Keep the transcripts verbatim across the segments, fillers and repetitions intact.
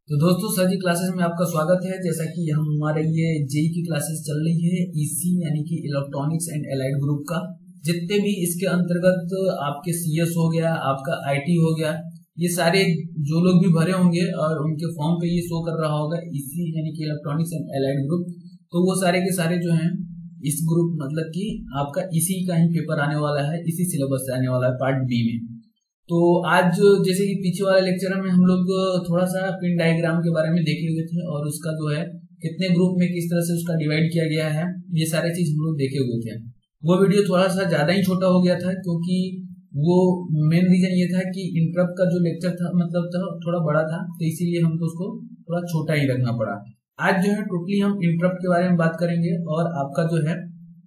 तो दोस्तों सर जी क्लासेस में आपका स्वागत है। जैसा कि हम हमारे ये जेई की क्लासेस चल रही है ईसी यानी कि इलेक्ट्रॉनिक्स एंड एलाइड ग्रुप का, जितने भी इसके अंतर्गत आपके सीएस हो गया, आपका आईटी हो गया, ये सारे जो लोग भी भरे होंगे और उनके फॉर्म पे ये शो कर रहा होगा ईसी यानी कि इलेक्ट्रॉनिक्स एंड एलाइड ग्रुप, तो वो सारे के सारे जो हैं इस ग्रुप मतलब कि आपका इसी का ही पेपर आने वाला है, इसी सिलेबस से आने वाला है पार्ट बी में। तो आज जैसे कि पीछे वाले लेक्चर में हम लोग थोड़ा सा पिन डायग्राम के बारे में देखे हुए थे और उसका जो है कितने ग्रुप में किस तरह से उसका डिवाइड किया गया है, ये सारे चीज हम लोग देखे हुए थे। वो वीडियो थोड़ा सा ज्यादा ही छोटा हो गया था क्योंकि वो मेन रीजन ये था कि इंटरप्ट का जो लेक्चर था मतलब था थोड़ा बड़ा था, तो इसीलिए हमको उसको थोड़ा छोटा ही रखना पड़ा। आज जो है टोटली हम इंटरप्ट के बारे में बात करेंगे और आपका जो है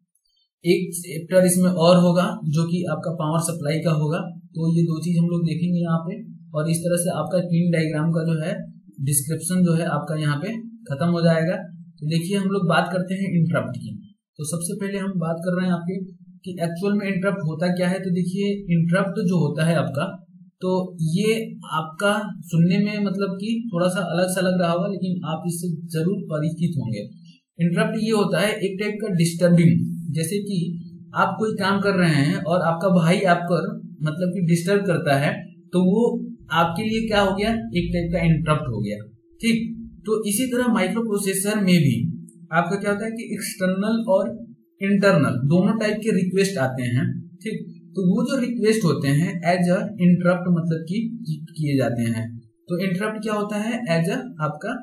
एक चैप्टर इसमें और होगा जो कि आपका पावर सप्लाई का होगा। तो ये दो चीज हम लोग देखेंगे यहाँ पे और इस तरह से आपका पिन डायग्राम का जो है डिस्क्रिप्शन जो है आपका यहाँ पे खत्म हो जाएगा। तो देखिए हम लोग बात करते हैं इंटरप्ट की। तो सबसे पहले हम बात कर रहे हैं आपके कि एक्चुअल में इंटरप्ट होता क्या है। तो देखिए इंटरप्ट जो होता है आपका, तो ये आपका सुनने में मतलब कि थोड़ा सा अलग सा लग रहा होगा, लेकिन आप इससे जरूर परिचित होंगे। इंटरप्ट ये होता है एक टाइप का डिस्टर्बिंग, जैसे कि आप कोई काम कर रहे हैं और आपका भाई आपको मतलब कि डिस्टर्ब करता है, तो वो आपके लिए क्या हो गया, एक टाइप का इंटरप्ट हो गया। ठीक, तो इसी तरह माइक्रो प्रोसेसर में भी आपका क्या होता है कि एक्सटर्नल और इंटरनल दोनों टाइप के रिक्वेस्ट आते हैं। ठीक, तो वो जो रिक्वेस्ट होते हैं एज अ इंटरप्ट मतलब कि किए जाते हैं। तो इंटरप्ट क्या होता है, एज अ आपका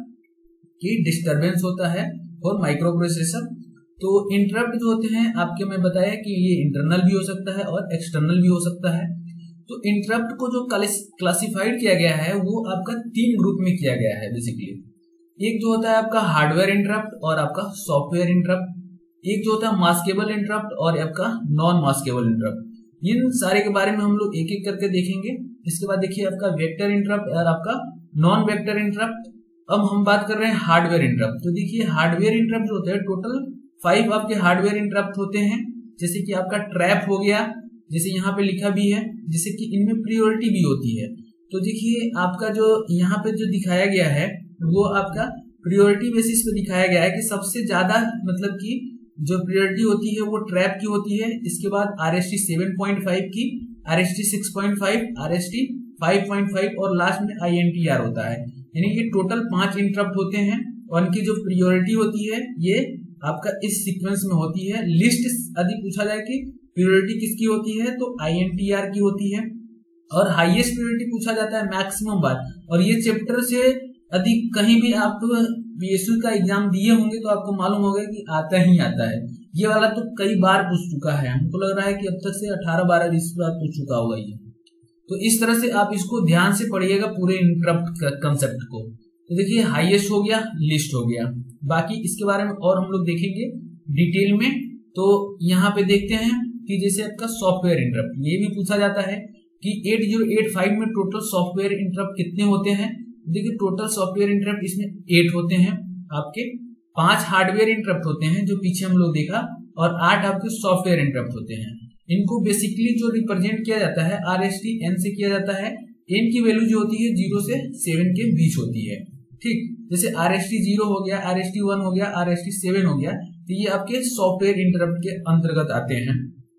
कि डिस्टर्बेंस होता है और माइक्रो प्रोसेसर। तो इंटरप्ट जो होते हैं आपके मैं बताया कि ये इंटरनल भी हो सकता है और एक्सटर्नल भी हो सकता है। तो इंटरप्ट को जो क्लासिफाइड किया गया है वो आपका तीन ग्रुप में किया गया है बेसिकली। एक जो होता है आपका हार्डवेयर इंटरप्ट और आपका सॉफ्टवेयर इंटरप्ट, एक जो होता है मास्केबल इंटरप्ट और आपका नॉन मास्केबल इंटरप्ट। इन सारे के बारे में हम लोग एक एक करके देखेंगे। इसके बाद देखिए आपका वेक्टर इंटरप्ट और आपका नॉन वेक्टर इंटरप्ट। अब हम बात कर रहे हैं हार्डवेयर इंटरप्ट। तो देखिए हार्डवेयर इंटरप्ट जो होता है टोटल फाइव आपके हार्डवेयर इंटरप्ट होते हैं। जैसे कि आपका ट्रैप हो गया, जैसे यहाँ पे लिखा भी है, जैसे कि इनमें प्रियोरिटी भी होती है। तो देखिए आपका जो यहाँ पे जो दिखाया गया है वो आपका प्रियोरिटी बेसिस पे दिखाया गया है कि सबसे ज्यादा मतलब कि जो प्रियोरिटी होती है वो ट्रैप की होती है। इसके बाद R S T seven point five की, R S T six point five, R S T five point five और लास्ट में आई एन टी आर होता है। यानी कि टोटल पांच इंटरप्ट होते हैं और उनकी जो प्रियोरिटी होती है ये आपका इस सीक्वेंस में होती है। लिस्ट यदि पूछा जाए कि प्रियोरिटी किसकी होती है तो आई एन टी आर की होती है और हाईएस्ट प्रियोरिटी पूछा जाता है मैक्सिमम बार। और ये चैप्टर से यदि कहीं भी आप पीएसयू का एग्जाम दिए होंगे तो आपको मालूम होगा कि आता ही आता है। ये वाला तो कई बार पूछ चुका है, हमको लग रहा है कि अब तक से अठारह बारह बीस बार पूछ चुका होगा ये। तो इस तरह से आप इसको ध्यान से पढ़िएगा पूरे इंटरप्ट कंसेप्ट को। तो देखिए हाईएस्ट हो गया, लिस्ट हो गया, बाकी इसके बारे में और हम लोग देखेंगे डिटेल में। तो यहाँ पे देखते हैं कि जैसे आपका सॉफ्टवेयर इंटरप्ट, ये भी पूछा जाता है कि एट ज़ीरो एट फाइव में टोटल सॉफ्टवेयर इंटरप्ट कितने होते हैं। देखिए टोटल सॉफ्टवेयर इंटरप्ट इसमें एट होते हैं आपके, पांच हार्डवेयर इंटरप्ट होते हैं जो पीछे हम लोग देखा और आठ आपके सॉफ्टवेयर इंटरप्ट होते हैं। इनको बेसिकली जो रिप्रेजेंट किया जाता है आर एस टी एन से किया जाता है। एन की वैल्यू जो होती है जीरो से सेवन के बीच होती है। ठीक, जैसे आर एस टी जीरो हो गया, आर एस टी वन हो गया, आर एस टी सेवन हो गया, तो ये आपके सॉफ्टवेयर इंटरप्ट के अंतर्गत आते हैं।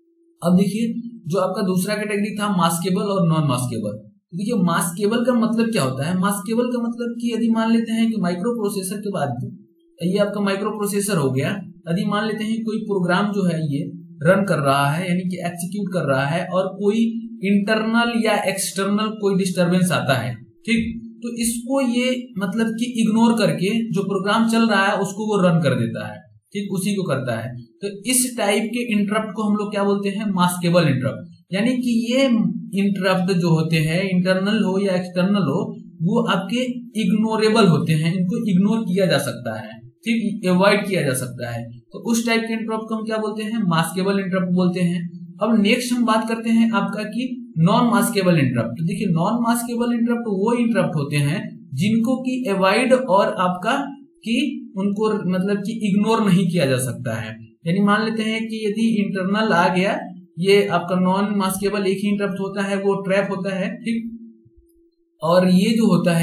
अब देखिए जो आपका दूसरा कैटेगरी था मास्केबल और नॉन मास्केबल। तो देखिए मास्केबल का मतलब क्या होता है। मास्केबल का मतलब कि यदि मान लेते हैं कि माइक्रो प्रोसेसर के बाद ये आपका माइक्रो प्रोसेसर हो गया, यदि मान लेते हैं कोई प्रोग्राम जो है ये रन कर रहा है यानी कि एग्जीक्यूट कर रहा है और कोई इंटरनल या एक्सटर्नल कोई डिस्टरबेंस आता है, ठीक, तो इसको ये मतलब कि इग्नोर करके जो प्रोग्राम चल रहा है उसको वो रन कर देता है। ठीक, उसी को करता है। तो इस टाइप के इंटरप्ट को हम लोग क्या बोलते हैं, मास्केबल इंटरप्ट। यानी कि ये इंटरप्ट जो होते हैं इंटरनल हो या एक्सटर्नल हो वो आपके इग्नोरेबल होते हैं, इनको इग्नोर किया जा सकता है, ठीक, अवॉइड किया जा सकता है। तो उस टाइप के इंटरप्ट को हम क्या बोलते हैं, मास्केबल इंटरप्ट बोलते हैं। अब नेक्स्ट हम बात करते हैं आपका कि नॉन मास्केबल इंटरप्ट। तो देखिए नॉन मास्केबल इंटरप्ट वो इंटरप्ट होते हैं जिनको कि अवॉइड और आपका कि उनको मतलब कि इग्नोर नहीं किया जा सकता है। यानी मान लेते हैं कि यदि इंटरनल आ गया, ये आपका नॉन मास्केबल एक ही इंटरप्ट होता है, वो ट्रैप होता है, ठीक। और ये जो होता है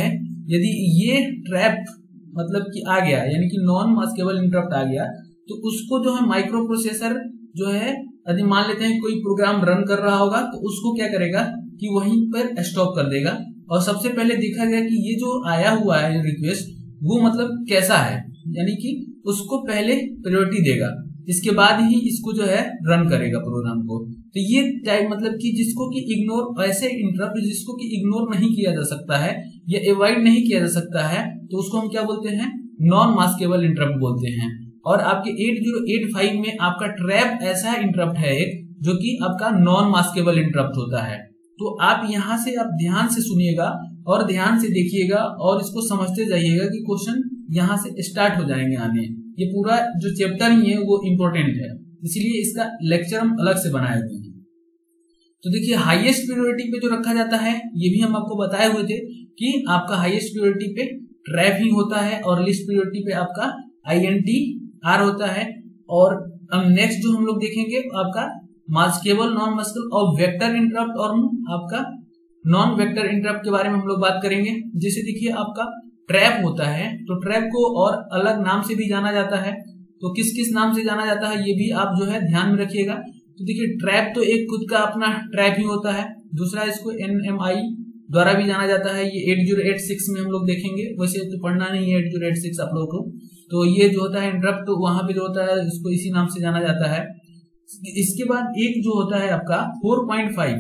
यदि ये ट्रैप मतलब कि आ गया, यानी कि नॉन मास्केबल इंटरप्ट आ गया, तो उसको जो है माइक्रो प्रोसेसर जो है, यदि मान लेते हैं कोई प्रोग्राम रन कर रहा होगा तो उसको क्या करेगा कि वहीं पर स्टॉप कर देगा। और सबसे पहले देखा गया कि ये जो आया हुआ है रिक्वेस्ट वो मतलब कैसा है, यानी कि उसको पहले प्रायोरिटी देगा, इसके बाद ही इसको जो है रन करेगा प्रोग्राम को। तो ये टाइप मतलब कि जिसको कि इग्नोर, ऐसे इंटरप्ट जिसको कि इग्नोर नहीं किया जा सकता है या अवॉइड नहीं किया जा सकता है, तो उसको हम क्या बोलते हैं, नॉन मास्केबल इंटरप्ट बोलते हैं। और आपके एट ज़ीरो एट फाइव में आपका ट्रैप ऐसा इंटरप्ट है एक जो कि आपका नॉन मास्केबल इंटरप्ट होता है। तो आप यहाँ से आप ध्यान से सुनिएगा और ध्यान से देखिएगा और इसको समझते जाइएगा कि क्वेश्चन यहाँ से स्टार्ट हो जाएंगे आने। ये पूरा जो चैप्टर ही है वो इम्पोर्टेंट है, इसीलिए इसका लेक्चर हम अलग से बनाए हुए हैं। तो देखिए हाईएस्ट प्रायोरिटी पे जो रखा जाता है, ये भी हम आपको बताए हुए थे कि आपका हाईएस्ट प्रायोरिटी पे ट्रैप ही होता है और लिस्ट प्रायोरिटी पे आपका आई एन टी आर होता है। और अब नेक्स्ट जो हम लोग देखेंगे आपका मास्केबल, नॉन मास्केबल और वेक्टर इंटरप्ट और आपका नॉन वेक्टर इंटरप्ट के बारे में हम लोग बात करेंगे। जैसे देखिए आपका ट्रैप होता है, तो ट्रैप को और अलग नाम से भी जाना जाता है, तो किस किस नाम से जाना जाता है ये भी आप जो है ध्यान में रखिएगा। तो देखिए ट्रैप तो एक खुद का अपना ट्रैप ही होता है, दूसरा इसको एन एम आई द्वारा भी जाना जाता है। ये एट ज़ीरो एट सिक्स में हम लोग देखेंगे, वैसे तो पढ़ना नहीं है एट ज़ीरो एट सिक्स आप लोगों को। तो ये जो होता है इंटरप्ट, तो वहां पे जो होता है इसको इसी नाम से जाना जाता है। इसके बाद एक जो होता है आपका फोर पॉइंट फाइव,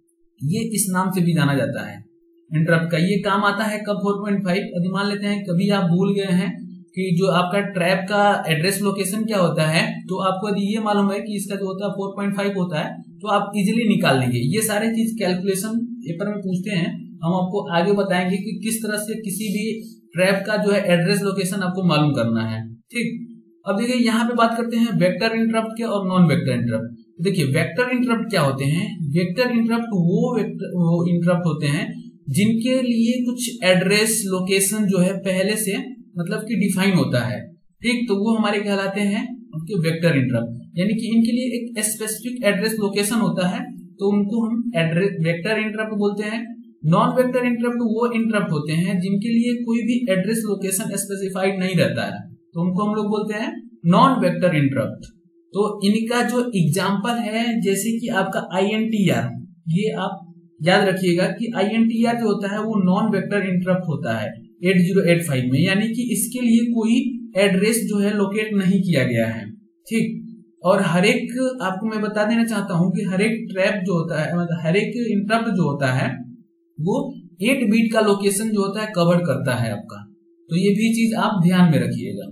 ये इस नाम से भी जाना जाता है इंटरप्ट का। ये काम आता है कब फोर पॉइंट फाइव, यदि मान लेते हैं कभी आप भूल गए हैं कि जो आपका ट्रैप का एड्रेस लोकेशन क्या होता है, तो आपको यदि ये मालूम है कि इसका जो होता है फोर पॉइंट फाइव होता है, तो आप इजीली निकाल लेंगे। ये सारे चीज कैलकुलेशन पेपर में पूछते हैं, हम आपको आगे बताएंगे कि किस तरह से किसी भी ट्रैप का जो है एड्रेस लोकेशन आपको मालूम करना है। ठीक, अब देखिए यहाँ पे बात करते हैं वेक्टर इंटरप्ट के और नॉन वेक्टर इंटरप्ट। देखिए वेक्टर इंटरप्ट क्या होते हैं, वेक्टर इंटरप्ट वो वेक्टर वो इंटरप्ट होते हैं जिनके लिए कुछ एड्रेस लोकेशन जो है पहले से मतलब कि डिफाइन होता है। ठीक, तो वो हमारे कहलाते हैं उनके वेक्टर इंटरप्ट, यानी कि इनके लिए एक स्पेसिफिक एड्रेस लोकेशन होता है, तो उनको हम एड्रेस वेक्टर इंटरप्ट बोलते हैं। नॉन वेक्टर इंटरप्ट वो इंटरप्ट होते हैं जिनके लिए कोई भी एड्रेस लोकेशन स्पेसिफाइड नहीं रहता है, तो उनको हम लोग बोलते हैं नॉन वेक्टर इंटरप्ट। तो इनका जो एग्जाम्पल है जैसे कि आपका आई एन टी आर, ये आप याद रखिएगा कि आई एन टी आर जो होता है वो नॉन वेक्टर इंटरप्ट होता है एट ज़ीरो एट फाइव में, यानी कि इसके लिए कोई एड्रेस जो है लोकेट नहीं किया गया है। ठीक, और हर एक आपको मैं बता देना चाहता हूं कि हर एक ट्रैप जो होता है मतलब हर एक इंटरप्ट जो होता है वो एट बीट का लोकेशन जो होता है कवर करता है आपका, तो ये भी चीज आप ध्यान में रखिएगा।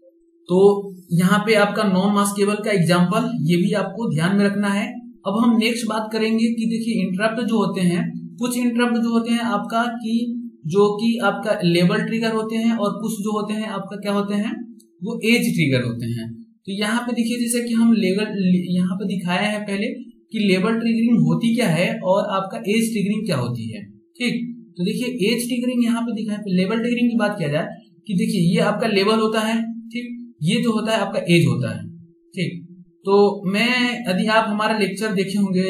तो यहाँ पे आपका नॉन मास्केबल का एग्जाम्पल ये भी आपको ध्यान में रखना है। अब हम नेक्स्ट बात करेंगे कि देखिए इंटरप्ट जो होते हैं, कुछ इंटरप्ट जो होते हैं आपका कि जो कि आपका लेबल ट्रिगर होते हैं और कुछ जो होते हैं आपका क्या होते हैं वो एज ट्रिगर होते हैं। तो यहाँ पे देखिए जैसे कि हम लेबल यहाँ पे दिखाया है पहले कि लेबल ट्रिगरिंग होती क्या है और आपका एज ट्रिगरिंग क्या होती है। ठीक, तो देखिए एज ट्रिगरिंग यहाँ पे दिखाया, लेबल ट्रिगरिंग की बात किया जाए कि देखिए ये आपका लेबल होता है, ठीक, ये जो होता है आपका एज होता है। ठीक, तो मैं यदि आप हमारा लेक्चर देखे होंगे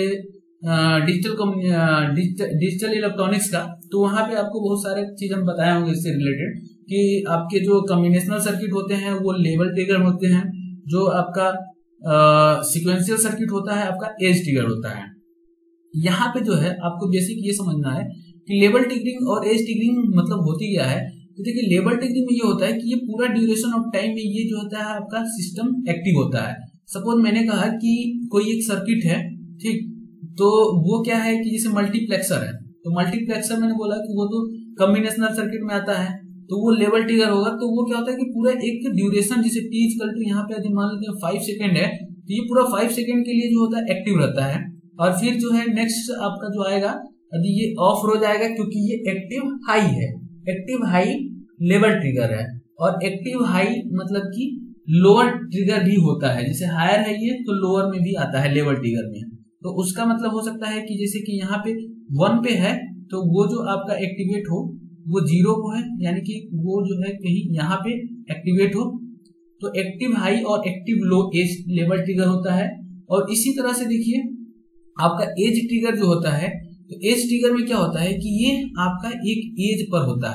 डिजिटल डिजिटल इलेक्ट्रॉनिक्स का, तो वहां पे आपको बहुत सारे चीज हम बताए होंगे इससे रिलेटेड कि आपके जो कॉम्बिनेशनल सर्किट होते हैं वो लेबल ट्रिगर होते हैं, जो आपका सीक्वेंशियल सर्किट होता है आपका एज ट्रिगर होता है। यहाँ पे जो है आपको बेसिक ये समझना है कि लेबल ट्रिगरिंग और एज ट्रिगरिंग मतलब होती क्या है। तो देखिए लेबल ट्रिगरिंग में ये होता है कि ये पूरा ड्यूरेशन ऑफ टाइम में ये जो होता है आपका सिस्टम एक्टिव होता है। सपोज मैंने कहा कि कोई एक सर्किट है, ठीक, तो वो क्या है कि जैसे मल्टीप्लेक्सर है, तो मल्टीप्लेक्सर मैंने बोला कि वो तो कॉम्बिनेशनल सर्किट में आता है, तो वो लेवल ट्रिगर होगा। तो वो क्या होता है कि पूरा एक ड्यूरेशन जैसे टी इक्वल टू यहाँ पे यदि मान लेते हैं फाइव सेकेंड है, तो ये पूरा फाइव सेकेंड के लिए जो होता है एक्टिव रहता है। और फिर जो है नेक्स्ट आपका जो आएगा यदि ये ऑफ हो जाएगा क्योंकि ये एक्टिव हाई है, एक्टिव हाई लेवल ट्रिगर है। और एक्टिव हाई मतलब कि लोअर ट्रिगर भी होता है, जैसे हायर है ये तो लोअर में भी आता है लेवल ट्रिगर में। तो उसका मतलब हो सकता है कि जैसे कि यहाँ पे वन पे है तो वो जो आपका एक्टिवेट हो वो जीरो को है, यानी कि वो जो है कहीं यहाँ पे एक्टिवेट हो। तो एक्टिव हाई और active low edge level trigger होता है। और इसी तरह से देखिए आपका एज ट्रिगर जो होता है, तो एज ट्रिगर में क्या होता है कि ये आपका एक एज पर होता है,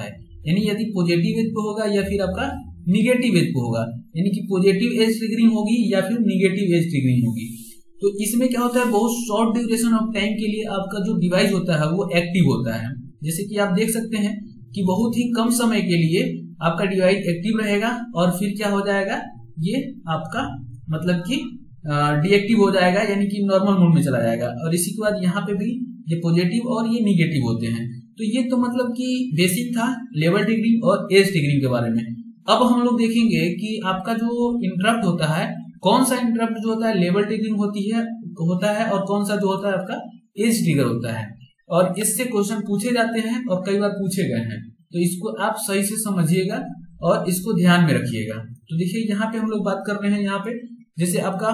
यानी यदि पॉजिटिव एज पे होगा या फिर आपका निगेटिव एज पे होगा, यानी कि पॉजिटिव एज ट्रिगरिंग होगी या फिर निगेटिव एज ट्रिगरिंग होगी। तो इसमें क्या होता है, बहुत शॉर्ट ड्यूरेशन ऑफ टाइम के लिए आपका जो डिवाइस होता है वो एक्टिव होता है। जैसे कि आप देख सकते हैं कि बहुत ही कम समय के लिए आपका डिवाइस एक्टिव रहेगा और फिर क्या हो जाएगा, ये आपका मतलब कि डीएक्टिव हो जाएगा, यानी कि नॉर्मल मोड में चला जाएगा। और इसी के बाद यहाँ पे भी ये पॉजिटिव और ये निगेटिव होते हैं। तो ये तो मतलब कि बेसिक था लेवल ट्रिगरिंग और एज ट्रिगरिंग के बारे में। अब हम लोग देखेंगे कि आपका जो इंटरप्ट होता है, कौन सा इंटरप्ट जो होता है लेवल ट्रिगरिंग होती है होता है और कौन सा जो होता है आपका एज ट्रिगर होता है। और इससे क्वेश्चन पूछे जाते हैं और कई बार पूछे गए हैं, तो इसको आप सही से समझिएगा और इसको ध्यान में रखिएगा। तो देखिए यहाँ पे हम लोग बात कर रहे हैं, यहाँ पे जैसे आपका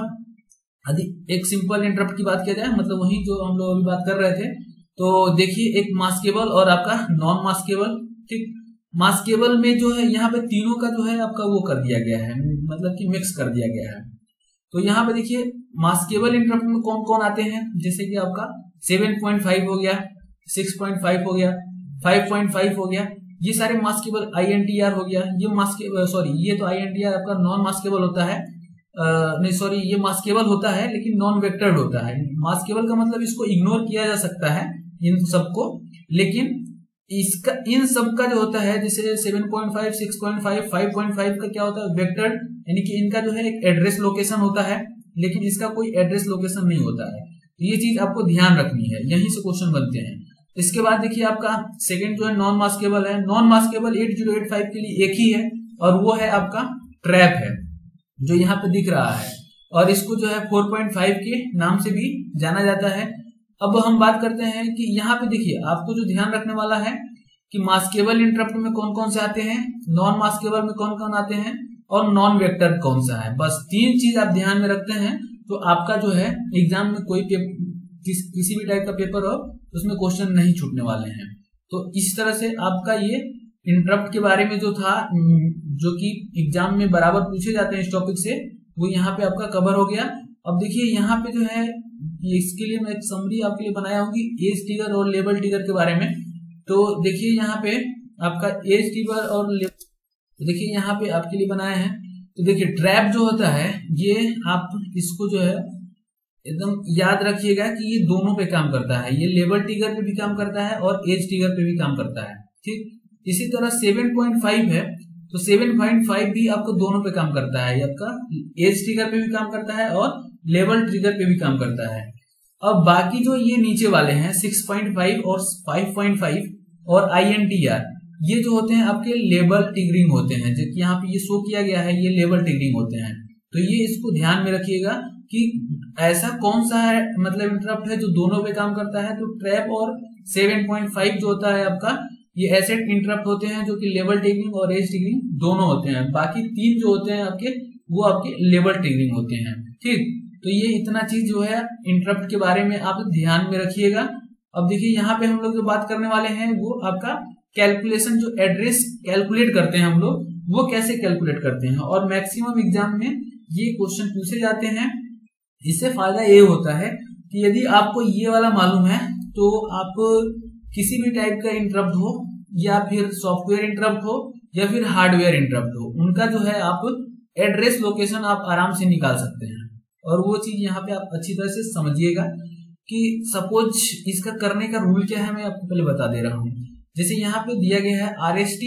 यदि एक सिंपल इंटरप्ट की बात किया जाए, मतलब वही जो हम लोग अभी बात कर रहे थे, तो देखिए एक मास्केबल और आपका नॉन मास्केबल। ठीक, मास्केबल में जो है यहाँ पे तीनों का जो है आपका वो कर दिया गया है, मतलब कि मिक्स कर दिया गया है। तो यहाँ पे देखिए मास्केबल इंटरप्ट में कौन कौन आते हैं, जैसे कि आपका सेवन पॉइंट फाइव हो गया, सिक्स पॉइंट फाइव हो गया, फाइव पॉइंट फाइव हो गया, ये सारे मास्केबल। आईएनटीआर हो गया, ये मास्केबल सॉरी ये तो आईएनटीआर आपका नॉन मास्केबल होता है, आ, नहीं सॉरी ये मास्केबल होता है लेकिन नॉन वेक्टर्ड होता है। मास्केबल का मतलब इसको इग्नोर किया जा सकता है इन सबको, लेकिन इसका इन सब का जो होता है जैसे seven point five, six point five, five point five का क्या होता है वेक्टर्ड, यानी कि इनका जो है एक एड्रेस लोकेशन होता है, लेकिन इसका कोई एड्रेस लोकेशन नहीं होता है। ये चीज आपको ध्यान रखनी है, यहीं से क्वेश्चन बनते हैं। इसके बाद देखिए आपका सेकंड जो है नॉन मास्केबल है। Non maskable eight zero eight five के लिए एक ही है और वो है आपका ट्रैप है, जो यहाँ पे दिख रहा है, और इसको जो है फोर पॉइंट फाइव के नाम से भी जाना जाता है। अब हम बात करते हैं कि यहाँ पे देखिए आपको जो ध्यान रखने वाला है कि मास्केबल इंटरप्ट में कौन कौन से आते हैं, नॉन मास्केबल में कौन कौन आते हैं और नॉन वेक्टर कौन सा है। बस तीन चीज आप ध्यान में रखते हैं तो आपका जो है एग्जाम में कोई किस, किसी भी टाइप का पेपर हो उसमें क्वेश्चन नहीं छूटने वाले हैं। तो इस तरह से आपका ये इंटरप्ट के बारे में जो था, जो कि एग्जाम में बराबर पूछे जाते हैं इस टॉपिक से, वो यहाँ पे आपका कवर हो गया। अब देखिए यहाँ पे जो है इसके लिए मैं एक समरी आपके लिए बनाया होगी एज ट्रिगर और लेवल ट्रिगर के बारे में। तो देखिए यहाँ पे आपका एज ट्रिगर और तो देखिए यहाँ पे आपके लिए बनाए हैं। तो देखिए ट्रैप जो होता है ये आप इसको जो है एकदम याद रखिएगा कि ये दोनों पे काम करता है, ये लेवल ट्रिगर पे भी काम करता है और एज ट्रिगर पे भी काम करता है। ठीक, इसी तरह सेवन पॉइंट फाइव है तो सेवन पॉइंट फाइव भी आपको दोनों पे काम करता है, आपका एज ट्रिगर पे भी काम करता है और लेवल ट्रिगर पे भी काम करता है। अब बाकी जो ये नीचे वाले हैं सिक्स पॉइंट फाइव और फाइव पॉइंट फाइव और आईएनटीआर, ये जो होते हैं आपके लेवल ट्रिगरिंग होते हैं, जो कि यहाँ पे ये शो किया गया है, ये लेवल ट्रिगरिंग होते हैं। तो ये इसको ध्यान में रखिएगा कि ऐसा कौन सा है मतलब इंटरप्ट है जो दोनों पे काम करता है। तो ट्रैप और सेवन पॉइंट फाइव जो होता है आपका ये ऐसे इंटरप्ट होते हैं जो कि लेवल ट्रिगरिंग और एज ट्रिगरिंग दोनों होते हैं। बाकी तीन जो होते हैं आपके वो आपके लेवल ट्रिगरिंग होते हैं। ठीक, तो ये इतना चीज जो है इंटरप्ट के बारे में आप ध्यान में रखिएगा। अब देखिए यहाँ पे हम लोग जो बात करने वाले हैं वो आपका कैलकुलेशन, जो एड्रेस कैलकुलेट करते हैं हम लोग वो कैसे कैलकुलेट करते हैं, और मैक्सिमम एग्जाम में ये क्वेश्चन पूछे जाते हैं। इससे फायदा ये होता है कि यदि आपको ये वाला मालूम है तो आप किसी भी टाइप का इंटरप्ट हो या फिर सॉफ्टवेयर इंटरप्ट हो या फिर हार्डवेयर इंटरप्ट हो, उनका जो है आप एड्रेस लोकेशन आप आराम से निकाल सकते हैं। और वो चीज यहाँ पे आप अच्छी तरह से समझिएगा कि सपोज इसका करने का रूल क्या है, मैं आपको पहले बता दे रहा हूँ। जैसे यहाँ पे दिया गया है R S T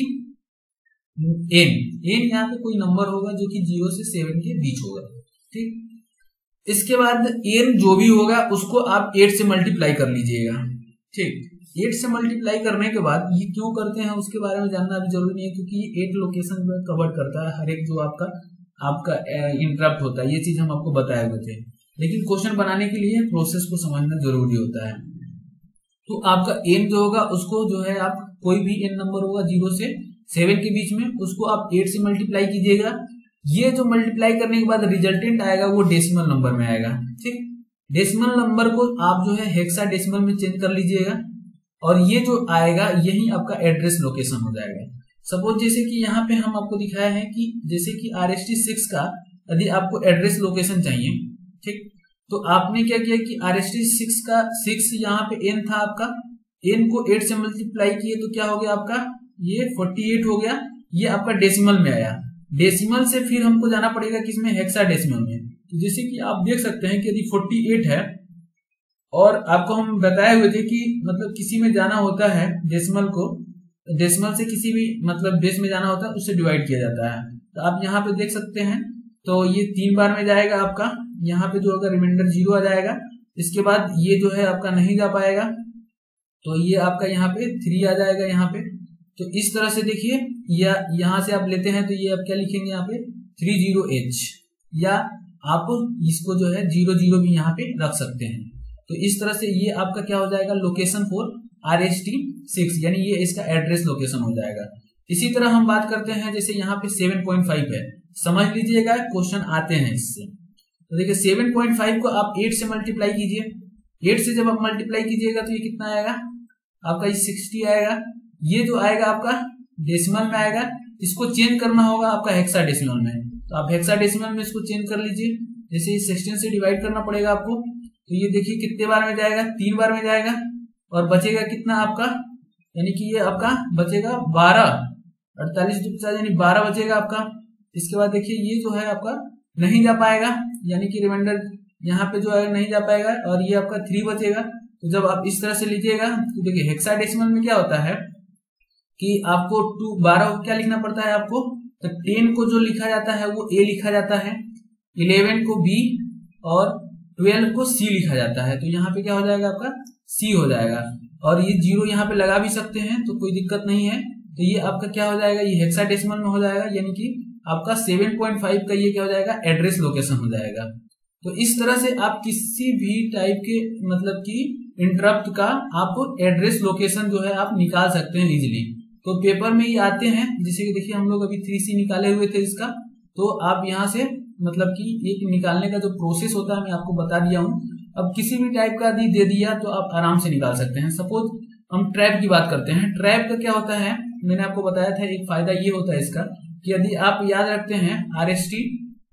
N N यहाँ पे कोई नंबर होगा जो कि जीरो से सेवन के बीच होगा। ठीक, इसके बाद एन जो भी होगा उसको आप एट से मल्टीप्लाई कर लीजिएगा। ठीक, एट से मल्टीप्लाई करने के बाद ये क्यों करते हैं उसके बारे में जानना अभी जरूरी नहीं है, क्योंकि ये एट लोकेशन में कवर करता है हर एक जो आपका आपका इंटरप्ट होता है। ये चीज हम आपको बताए हुए थे, लेकिन क्वेश्चन बनाने के लिए प्रोसेस को समझना जरूरी होता है। तो आपका एन जो होगा उसको जो है आप कोई भी एन नंबर होगा जीरो से सेवन के बीच में उसको आप एट से मल्टीप्लाई कीजिएगा। ये जो मल्टीप्लाई करने के बाद रिजल्टेंट आएगा वो डेसिमल नंबर में आएगा। ठीक, डेसिमल नंबर को आप जो है हेक्सा डेसिमल में चेंज कर लीजिएगा और ये जो आएगा यही आपका एड्रेस लोकेशन हो जाएगा। सपोज जैसे कि यहाँ पे हम आपको दिखाया है कि जैसे कि आर एस टी सिक्स का यदि आपको एड्रेस लोकेशन चाहिए, ठीक, तो आपने क्या किया कि आर एस टी सिक्स का सिक्स यहाँ पे एन था आपका, एन को एट से मल्टीप्लाई किए तो क्या हो गया आपका ये अड़तालीस हो गया, ये आपका डेसिमल में आया। डेसिमल से फिर हमको जाना पड़ेगा किसमें, हेक्साडेसिमल में। तो जैसे कि आप देख सकते हैं कि यदि अड़तालीस है और आपको हम बताए हुए थे कि मतलब किसी में जाना होता है डेसिमल को, डेसिमल से किसी भी मतलब बेस में जाना होता है उससे डिवाइड किया जाता है। तो आप यहाँ पे देख सकते हैं, तो ये तीन बार में जाएगा आपका, यहाँ पे जो अगर रिमाइंडर जीरो आ जाएगा, इसके बाद ये जो है आपका नहीं जा पाएगा, तो ये आपका यहाँ पे थ्री आ जाएगा यहाँ पे। तो इस तरह से देखिए, या यहाँ से आप लेते हैं तो ये आप क्या लिखेंगे यहाँ पे थ्री जीरो एच, या आप इसको जो है जीरो जीरो भी यहाँ पे रख सकते हैं। तो इस तरह से ये आपका क्या हो जाएगा, location for R S T six, यानी ये इसका एड्रेस लोकेशन हो जाएगा। इसी तरह हम बात करते हैं, जैसे यहाँ पे सेवन पॉइंट फाइव है, समझ लीजिएगा क्वेश्चन आते हैं इससे। तो देखिए सेवन पॉइंट फाइव को आप एट से मल्टीप्लाई कीजिए, एट से जब आप मल्टीप्लाई कीजिएगा तो ये कितना आएगा आपका, ये सिक्सटी आएगा। ये जो आएगा आपका डेसिमल में आएगा, इसको चेंज करना होगा आपका हेक्साडेसिमल में, तो आप हेक्साडेसिमल में इसको चेंज कर लीजिए। जैसे सिक्सटीन से डिवाइड करना पड़ेगा आपको, तो ये देखिए कितने बार में जाएगा, तीन बार में जाएगा, और बचेगा कितना आपका, यानी कि ये आपका बचेगा बारह, अड़तालीस दो पचास यानी बारह बचेगा आपका। इसके बाद देखिए ये जो है आपका नहीं जा पाएगा, यानी कि रिमाइंडर यहाँ पे जो है नहीं जा पाएगा, और ये आपका थ्री बचेगा। तो जब आप इस तरह से लीजिएगा तो देखिए हेक्साडेसिमल में क्या होता है कि आपको टू बारह क्या लिखना पड़ता है आपको, तो टेन को जो लिखा जाता है वो ए लिखा जाता है, इलेवन को बी और ट्वेल्व को सी लिखा जाता है। तो यहाँ पे क्या हो जाएगा आपका सी हो जाएगा, और ये जीरो यहाँ पे लगा भी सकते हैं तो कोई दिक्कत नहीं है। तो ये आपका क्या हो जाएगा, ये हेक्साडेसिमल में हो जाएगा, यानी कि आपका सेवन पॉइंट फाइव का ये क्या हो जाएगा, एड्रेस लोकेशन हो जाएगा। तो इस तरह से आप किसी भी टाइप के मतलब कि इंटरप्ट का आप एड्रेस लोकेशन जो है आप निकाल सकते हैं इजीली। तो पेपर में ही आते हैं, जैसे कि देखिए हम लोग अभी थ्री सी निकाले हुए थे इसका, तो आप यहाँ से मतलब कि एक निकालने का जो प्रोसेस होता है मैं आपको बता दिया हूँ। अब किसी भी टाइप का यदि दे दिया तो आप आराम से निकाल सकते हैं। सपोज हम ट्रैप की बात करते हैं, ट्रैप का क्या होता है, मैंने आपको बताया था एक फायदा ये होता है इसका कि यदि आप याद रखते हैं R S T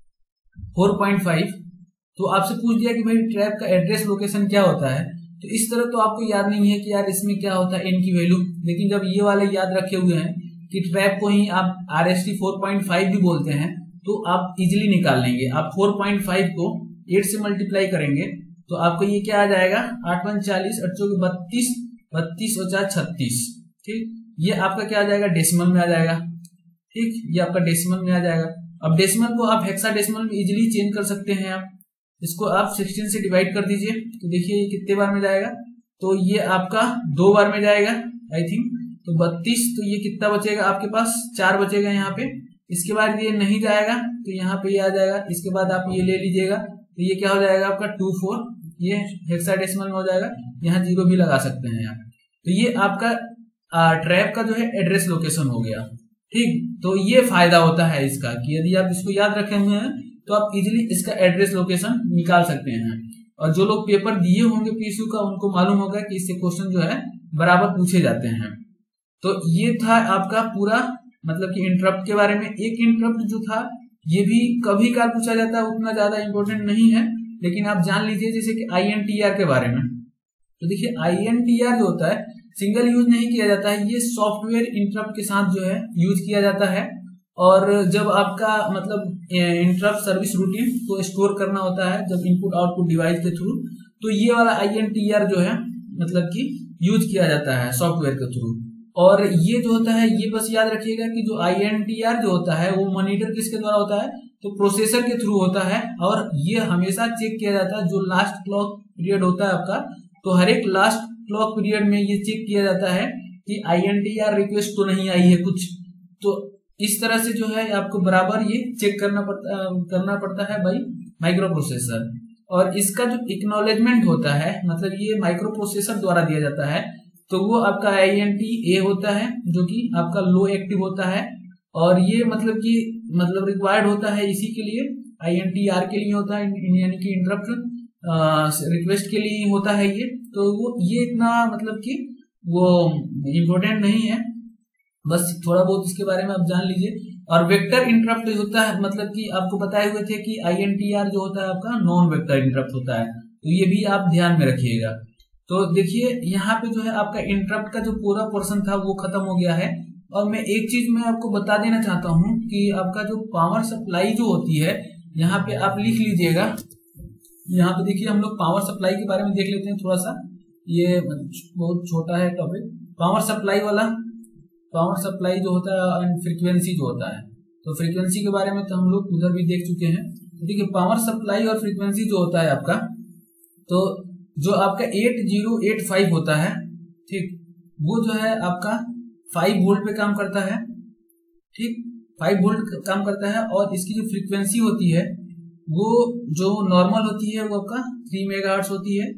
four point five, तो आपसे पूछ दिया कि भाई ट्रैप का एड्रेस लोकेशन क्या होता है, तो इस तरह तो आपको याद नहीं है कि यार इसमें क्या होता है एन की वैल्यू, लेकिन जब ये वाले याद रखे हुए हैं कि ट्रैप को ही आप R S T four point five भी बोलते हैं, तो आप इजिली निकाल लेंगे। आप फोर पॉइंट फाइव को एट से मल्टीप्लाई करेंगे तो आपको ये क्या आ जाएगा, आठ वन चालीस, अठ चौके बत्तीस, बत्तीस और चार छत्तीस, ठीक। ये आपका क्या आ जाएगा, डेसिमल में आ जाएगा, ठीक, ये आपका डेसिमल में आ जाएगा। अब डेसिमल को आप हेक्साडेसिमल में इजिली चेंज कर सकते हैं। आप इसको आप सिक्सटीन से डिवाइड कर दीजिए, तो देखिए ये कितने बार में जाएगा, तो ये आपका दो बार में जाएगा आई थिंक, तो बत्तीस, तो ये कितना बचेगा आपके पास, चार बचेगा यहाँ पे। इसके बाद ये नहीं जाएगा तो यहाँ पे ये आ जाएगा, इसके बाद आप ये ले लीजिएगा, तो ये क्या हो जाएगा आपका टू फोर, ये हेक्साडेसिमल में हो जाएगा, यहाँ जीरो भी लगा सकते हैं आप। तो ये आपका ट्रैप का जो है एड्रेस लोकेशन हो गया, ठीक। तो ये फायदा होता है इसका कि यदि आप इसको याद रखे हुए हैं तो आप इजीली इसका एड्रेस लोकेशन निकाल सकते हैं। और जो लोग पेपर दिए होंगे पीएसयू का, उनको मालूम होगा कि इससे क्वेश्चन जो है बराबर पूछे जाते हैं। तो ये था आपका पूरा मतलब कि इंटरप्ट के बारे में। एक इंटरप्ट जो था ये भी कभी काल पूछा जाता है, उतना ज्यादा इंपॉर्टेंट नहीं है, लेकिन आप जान लीजिए जैसे कि आई एन टी आर के बारे में। तो देखिए आई एन टी आर जो होता है सिंगल यूज नहीं किया जाता है, ये सॉफ्टवेयर इंटरप्ट के साथ जो है यूज किया जाता है। और जब आपका मतलब इंटरप्ट सर्विस रूटीन को स्टोर करना होता है जब इनपुट आउटपुट डिवाइस के थ्रू, तो ये वाला आई एन टी आर जो है मतलब कि यूज किया जाता है सॉफ्टवेयर के थ्रू। और ये जो होता है ये बस याद रखिएगा कि जो आई एन टी आर जो होता है वो मॉनिटर किसके द्वारा होता है, तो प्रोसेसर के थ्रू होता है। और ये हमेशा चेक किया जाता है जो लास्ट क्लॉक पीरियड होता है आपका, तो हर एक लास्ट क्लॉक पीरियड में ये चेक किया जाता है कि I N T R request तो नहीं आई है कुछ। तो इस तरह से जो है आपको बराबर ये चेक करना पड़ता करना पड़ता है भाई माइक्रो प्रोसेसर। और इसका जो एक्नॉलेजमेंट होता है मतलब ये माइक्रो प्रोसेसर द्वारा दिया जाता है, तो वो आपका आई एन टी ए होता है जो कि आपका लो एक्टिव होता है। और ये मतलब कि मतलब रिक्वायर्ड होता है इसी के लिए, आई एन टी आर के लिए होता है, यानी कि इंटरप्ट रिक्वेस्ट के लिए होता है ये। तो वो ये इतना मतलब कि वो इम्पोर्टेंट नहीं है, बस थोड़ा बहुत इसके बारे में आप जान लीजिए। और वेक्टर इंटरप्ट होता है मतलब कि आपको बताए हुए थे कि आई एन टी आर जो होता है आपका नॉन वेक्टर इंटरप्ट होता है, तो ये भी आप ध्यान में रखिएगा। तो देखिए यहाँ पे जो है आपका इंटरप्ट का जो पूरा पोर्शन था वो खत्म हो गया है। और मैं एक चीज मैं आपको बता देना चाहता हूं कि आपका जो पावर सप्लाई जो होती है, यहाँ पे आप लिख लीजिएगा। यहाँ पे देखिए हम लोग पावर सप्लाई के बारे में देख लेते हैं थोड़ा सा, ये बहुत छोटा है टॉपिक। पावर सप्लाई वाला, पावर सप्लाई जो होता है एंड फ्रीक्वेंसी जो होता है, तो फ्रीक्वेंसी के बारे में तो हम लोग उधर भी देख चुके हैं। तो देखिए पावर सप्लाई और फ्रीक्वेंसी जो होता है आपका, तो जो आपका एट जीरो एट फाइव होता है, ठीक, वो जो है आपका फाइव वोल्ट पे काम करता है, ठीक, फाइव वोल्ट काम करता है। और इसकी जो फ्रीक्वेंसी होती है वो जो नॉर्मल होती है वो आपका थ्री मेगाहर्ट्ज होती है,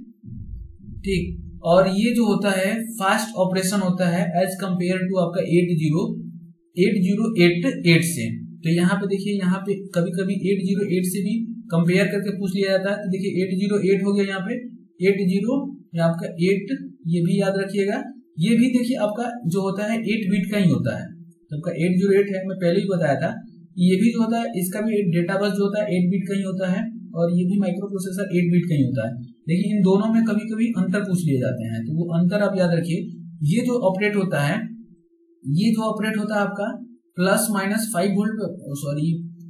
ठीक। और ये जो होता है फास्ट ऑपरेशन होता है एज कंपेयर टू आपका eight zero eight zero eight eight से। तो यहाँ पे देखिए, यहाँ पे कभी कभी एट जीरो एट से भी कंपेयर करके पूछ लिया जाता है। तो देखिए एट जीरो एट हो गया, यहाँ पे एट जीरो आपका एट, ये भी याद रखिएगा। ये भी देखिए आपका जो होता है एट बीट का ही होता है, तो आपका एट जीरो एट है, मैं पहले ही बताया था। ये भी जो होता है इसका भी डेटा बस जो होता है एट बीट का ही होता है, और ये भी माइक्रो प्रोसेसर एट बीट का ही होता है। लेकिन इन दोनों में कभी कभी अंतर पूछ लिए जाते हैं, तो वो अंतर आप याद रखिए। ये जो ऑपरेट होता है, ये जो ऑपरेट होता है आपका plus minus five volt, sorry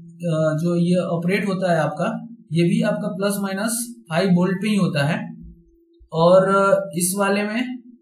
जो ये ऑपरेट होता है आपका, ये भी आपका प्लस माइनस फाइव वोल्ट पे ही होता है। और इस वाले में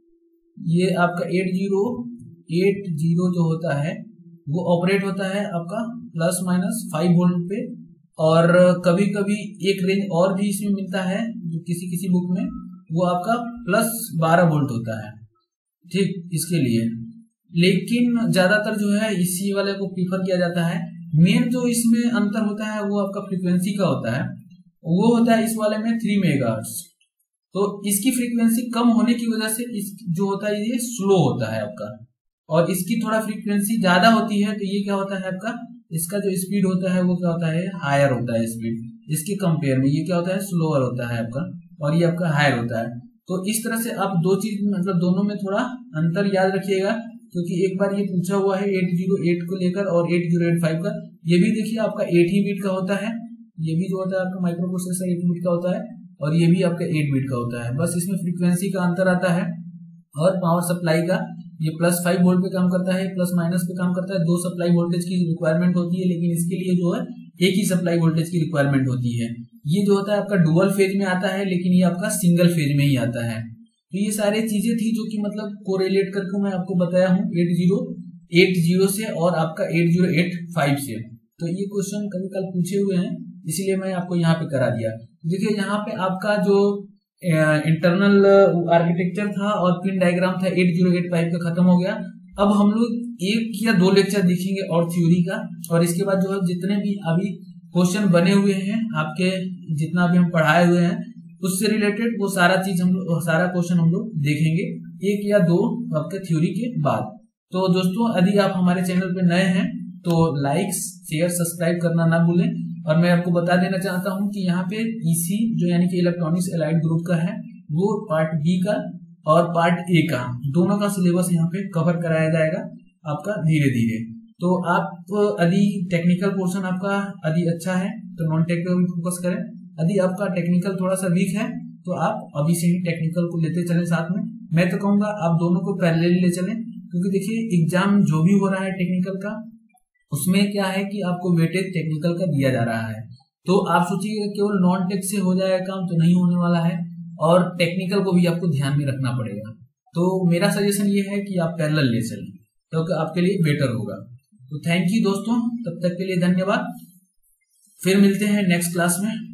ये आपका एट जीरो एट जीरो जो होता है वो ऑपरेट होता है आपका प्लस माइनस फाइव वोल्ट पे। और कभी कभी एक रेंज और भी इसमें मिलता है जो किसी किसी बुक में, वो आपका प्लस बारह वोल्ट होता है, ठीक, इसके लिए। लेकिन ज्यादातर जो है इसी वाले को प्रीफर किया जाता है। मेन जो इसमें अंतर होता है वो आपका फ्रीक्वेंसी का होता है, वो होता है इस वाले में थ्री मेगाहर्ट्ज। तो इसकी फ्रीक्वेंसी कम होने की वजह से इस जो होता है ये स्लो होता है आपका, और इसकी थोड़ा फ्रीक्वेंसी ज्यादा होती है, तो ये क्या होता है आपका, इसका जो स्पीड होता है वो क्या होता है, हायर होता है स्पीड। इसके कंपेयर में ये क्या होता है, स्लोअर होता है आपका, और ये आपका हायर होता है। तो इस तरह से आप दो चीज मतलब दोनों में थोड़ा अंतर याद रखिएगा, क्योंकि एक बार ये पूछा हुआ है एट जीरो एट को लेकर और एट जीरो एट फाइव का। ये भी देखिए आपका एट ही बीट का होता है, ये भी जो होता है आपका माइक्रो प्रोसेसर एट बीट का होता है, और ये भी आपका एट बीट का होता है। बस इसमें फ्रीक्वेंसी का अंतर आता है। और पावर सप्लाई का, ये प्लस फाइव वोल्ट पे काम करता है, प्लस माइनस पे काम करता है। दो सप्लाई वोल्टेज की रिक्वायरमेंट होती है, लेकिन इसके लिए जो है एक ही सप्लाई वोल्टेज की रिक्वायरमेंट होती है। ये जो होता है आपका डुअल फेज में आता है, लेकिन ये आपका सिंगल फेज में ही आता है। तो ये सारी चीजें थी जो कि मतलब कोरिलेट करके मैं आपको बताया हूँ एट जीरो एट जीरो से और आपका एट जीरो एट फाइव से। तो ये क्वेश्चन कभी कल पूछे हुए हैं, इसलिए मैं आपको यहाँ पे करा दिया। देखिए यहाँ पे आपका जो इंटरनल आर्किटेक्चर था और पिन डायग्राम था एट जीरो एट फाइव का खत्म हो गया। अब हम लोग एक या दो लेक्चर देखेंगे और थ्योरी का, और इसके बाद जो है जितने भी अभी क्वेश्चन बने हुए हैं आपके, जितना भी हम पढ़ाए हुए हैं उससे रिलेटेड, वो सारा चीज हम लोग सारा क्वेश्चन हम लोग देखेंगे एक या दो आपके थ्योरी के बाद। तो दोस्तों यदि आप हमारे चैनल पे नए हैं तो लाइक शेयर सब्सक्राइब करना ना भूलें। और मैं आपको बता देना चाहता हूं कि यहाँ पे ईसी जो यानी कि इलेक्ट्रॉनिक्स एलाइड ग्रुप का है, वो पार्ट बी का और पार्ट ए का दोनों का सिलेबस यहाँ पे कवर कराया जाएगा आपका धीरे धीरे। तो आप यदि टेक्निकल पोर्शन आपका यदि अच्छा है तो नॉन टेक्निकल फोकस करें, यदि आपका टेक्निकल थोड़ा सा वीक है तो आप अभी से ही टेक्निकल को लेते चलें साथ में। मैं तो कहूंगा आप दोनों को पैरेलल ले चलें, क्योंकि देखिए एग्जाम जो भी हो रहा है टेक्निकल का, उसमें क्या है कि आपको वेटेज टेक्निकल का दिया जा रहा है। तो आप सोचिएगा केवल नॉन टेक से हो जाएगा काम, तो नहीं होने वाला है, और टेक्निकल को भी आपको ध्यान में रखना पड़ेगा। तो मेरा सजेशन ये है कि आप पैरेलल ले चलें, क्योंकि तो आपके लिए बेटर होगा। तो थैंक यू दोस्तों, तब तक के लिए धन्यवाद। फिर मिलते हैं नेक्स्ट क्लास में।